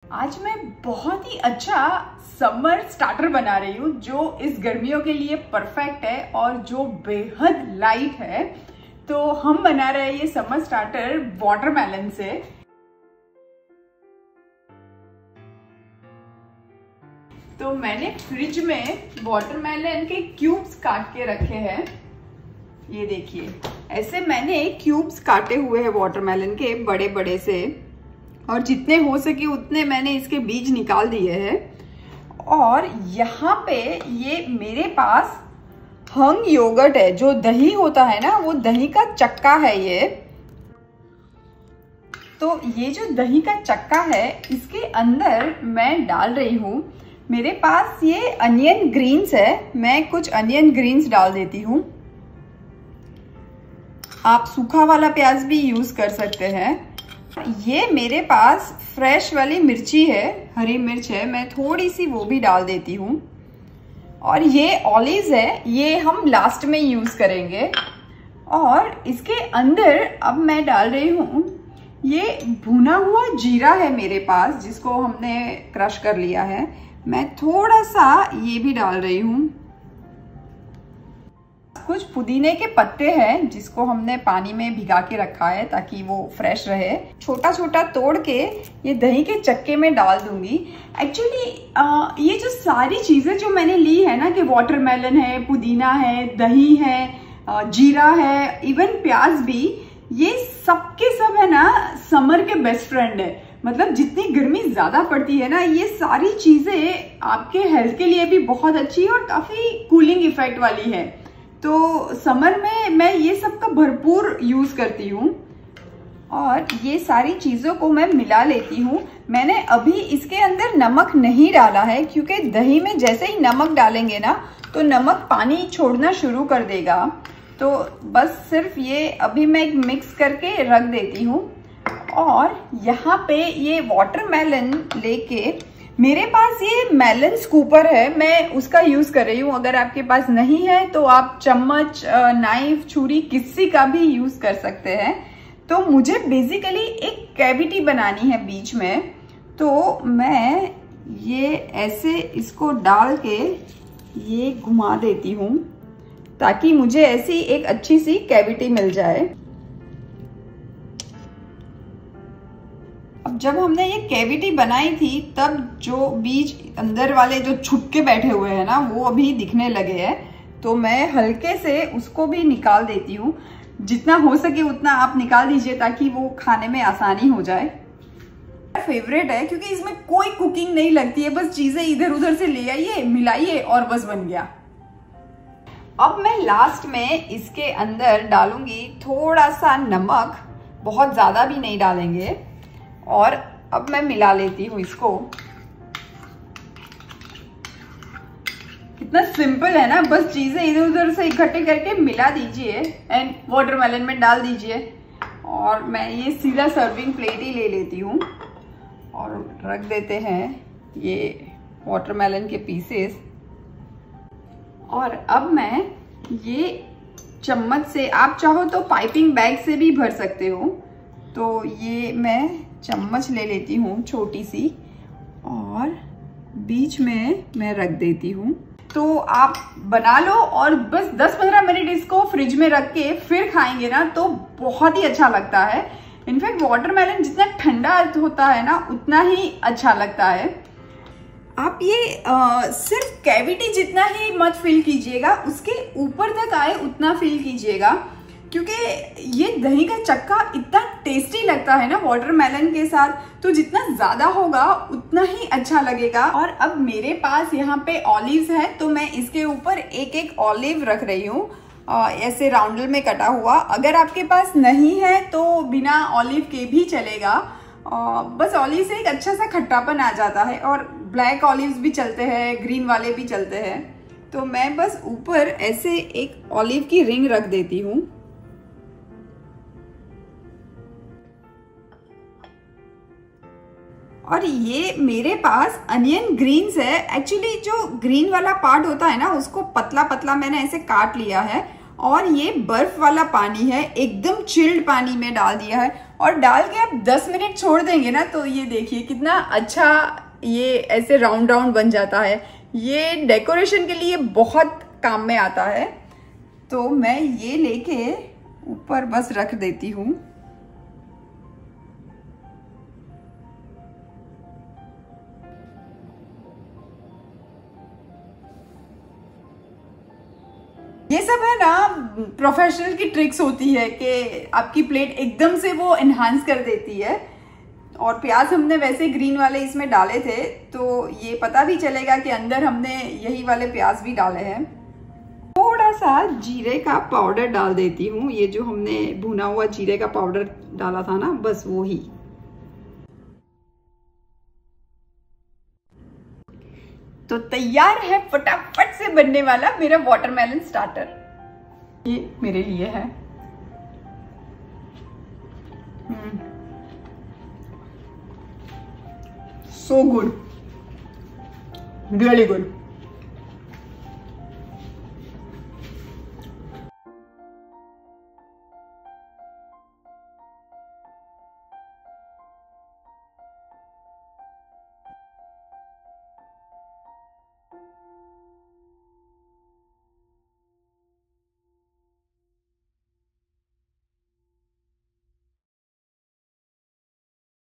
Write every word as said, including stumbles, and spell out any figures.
आज मैं बहुत ही अच्छा समर स्टार्टर बना रही हूँ जो इस गर्मियों के लिए परफेक्ट है और जो बेहद लाइट है। तो हम बना रहे हैं ये समर स्टार्टर वाटरमेलन से। तो मैंने फ्रिज में वाटरमेलन के क्यूब्स काट के रखे हैं। ये देखिए, ऐसे मैंने क्यूब्स काटे हुए हैं वाटरमेलन के बड़े बड़े से, और जितने हो सके उतने मैंने इसके बीज निकाल दिए हैं। और यहाँ पे ये मेरे पास हंग योगर्ट है, जो दही होता है ना, वो दही का चक्का है ये। तो ये जो दही का चक्का है, इसके अंदर मैं डाल रही हूँ, मेरे पास ये अनियन ग्रीन्स है, मैं कुछ अनियन ग्रीन्स डाल देती हूँ। आप सूखा वाला प्याज भी यूज कर सकते हैं। ये मेरे पास फ्रेश वाली मिर्ची है, हरी मिर्च है, मैं थोड़ी सी वो भी डाल देती हूँ। और ये ऑलिव्स है, ये हम लास्ट में यूज करेंगे। और इसके अंदर अब मैं डाल रही हूँ, ये भुना हुआ जीरा है मेरे पास, जिसको हमने क्रश कर लिया है। मैं थोड़ा सा ये भी डाल रही हूँ। कुछ पुदीने के पत्ते हैं जिसको हमने पानी में भिगा के रखा है ताकि वो फ्रेश रहे। छोटा छोटा तोड़ के ये दही के चक्के में डाल दूंगी। एक्चुअली ये जो सारी चीजें जो मैंने ली है ना, कि वाटरमेलन है, पुदीना है, दही है, जीरा है, इवन प्याज भी, ये सब के सब है ना समर के बेस्ट फ्रेंड है। मतलब जितनी गर्मी ज्यादा पड़ती है ना, ये सारी चीजें आपके हेल्थ के लिए भी बहुत अच्छी और काफी कूलिंग इफेक्ट वाली है। तो समर में मैं ये सब का भरपूर यूज करती हूँ। और ये सारी चीजों को मैं मिला लेती हूँ। मैंने अभी इसके अंदर नमक नहीं डाला है, क्योंकि दही में जैसे ही नमक डालेंगे ना, तो नमक पानी छोड़ना शुरू कर देगा। तो बस सिर्फ ये अभी मैं एक मिक्स करके रख देती हूँ। और यहाँ पे ये वाटरमेलन लेके, मेरे पास ये मेलन स्कूपर है, मैं उसका यूज कर रही हूँ। अगर आपके पास नहीं है तो आप चम्मच, नाइफ, छुरी किसी का भी यूज कर सकते हैं। तो मुझे बेसिकली एक कैविटी बनानी है बीच में, तो मैं ये ऐसे इसको डाल के ये घुमा देती हूँ ताकि मुझे ऐसी एक अच्छी सी कैविटी मिल जाए। अब जब हमने ये कैविटी बनाई थी, तब जो बीज अंदर वाले जो छुप के बैठे हुए हैं ना, वो अभी दिखने लगे हैं। तो मैं हल्के से उसको भी निकाल देती हूँ। जितना हो सके उतना आप निकाल दीजिए ताकि वो खाने में आसानी हो जाए। फेवरेट है क्योंकि इसमें कोई कुकिंग नहीं लगती है, बस चीजें इधर उधर से ले आइए, मिलाइए और बस बन गया। अब मैं लास्ट में इसके अंदर डालूंगी थोड़ा सा नमक, बहुत ज्यादा भी नहीं डालेंगे। और अब मैं मिला लेती हूँ इसको। कितना सिंपल है ना, बस चीजें इधर उधर से इकट्ठे करके मिला दीजिए एंड वाटरमेलन में डाल दीजिए। और मैं ये सीधा सर्विंग प्लेट ही ले लेती हूँ और रख देते हैं ये वाटरमेलन के पीसेस। और अब मैं ये चम्मच से, आप चाहो तो पाइपिंग बैग से भी भर सकते हो। तो ये मैं चम्मच ले लेती हूँ छोटी सी, और बीच में मैं रख देती हूँ। तो आप बना लो और बस दस पंद्रह मिनट इसको फ्रिज में रख के फिर खाएंगे ना, तो बहुत ही अच्छा लगता है। इनफैक्ट वाटरमेलन जितना ठंडा होता है ना, उतना ही अच्छा लगता है। आप ये आ, सिर्फ कैविटी जितना ही मत फिल कीजिएगा, उसके ऊपर तक आए उतना फिल कीजिएगा, क्योंकि ये दही का चक्का इतना टेस्टी लगता है ना वाटरमेलन के साथ। तो जितना ज्यादा होगा उतना ही अच्छा लगेगा। और अब मेरे पास यहाँ पे ऑलिव्स है, तो मैं इसके ऊपर एक एक ऑलिव रख रही हूँ, ऐसे राउंडल में कटा हुआ। अगर आपके पास नहीं है तो बिना ऑलिव के भी चलेगा। आ, बस ऑलिव से एक अच्छा सा खट्टापन आ जाता है। और ब्लैक ऑलिव्स भी चलते हैं, ग्रीन वाले भी चलते हैं। तो मैं बस ऊपर ऐसे एक ऑलिव की रिंग रख देती हूँ। और ये मेरे पास अनियन ग्रीन्स है। एक्चुअली जो ग्रीन वाला पार्ट होता है ना, उसको पतला पतला मैंने ऐसे काट लिया है। और ये बर्फ वाला पानी है, एकदम चिल्ड पानी में डाल दिया है। और डाल के आप दस मिनट छोड़ देंगे ना तो ये देखिए कितना अच्छा ये ऐसे राउंड राउंड बन जाता है। ये डेकोरेशन के लिए बहुत काम में आता है। तो मैं ये लेके ऊपर बस रख देती हूँ। ये सब है ना प्रोफेशनल की ट्रिक्स होती है कि आपकी प्लेट एकदम से वो एनहांस कर देती है। और प्याज हमने वैसे ग्रीन वाले इसमें डाले थे तो ये पता भी चलेगा कि अंदर हमने यही वाले प्याज भी डाले हैं। थोड़ा सा जीरे का पाउडर डाल देती हूँ। ये जो हमने भुना हुआ जीरे का पाउडर डाला था ना, बस वो ही। तो तैयार है फटाफट से बनने वाला मेरा वाटरमेलन स्टार्टर। ये मेरे लिए है। So good, really good.